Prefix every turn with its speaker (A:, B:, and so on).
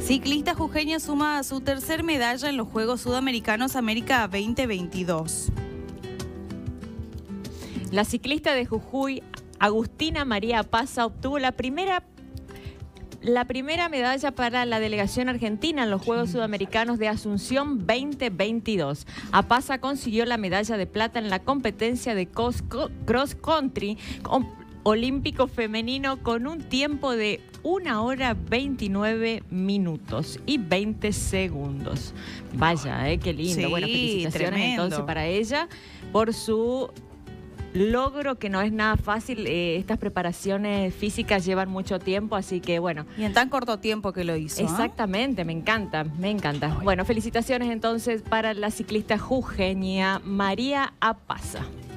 A: Ciclista jujeña suma su tercer medalla en los Juegos Sudamericanos América 2022.
B: La ciclista de Jujuy, Agustina María Apaza, obtuvo la primera medalla para la delegación argentina en los Juegos Sudamericanos de Asunción 2022. Apaza consiguió la medalla de plata en la competencia de cross country olímpico femenino con un tiempo de 1 hora 29 minutos y 20 segundos. Vaya, qué lindo.
A: Sí,
B: bueno, felicitaciones
A: tremendo.
B: entonces para ella por su logro, que no es nada fácil. Estas preparaciones físicas llevan mucho tiempo, así que bueno.
A: Y en tan corto tiempo que lo hizo.
B: Exactamente, me encanta, me encanta. Bueno, felicitaciones entonces para la ciclista jujeña María Apaza.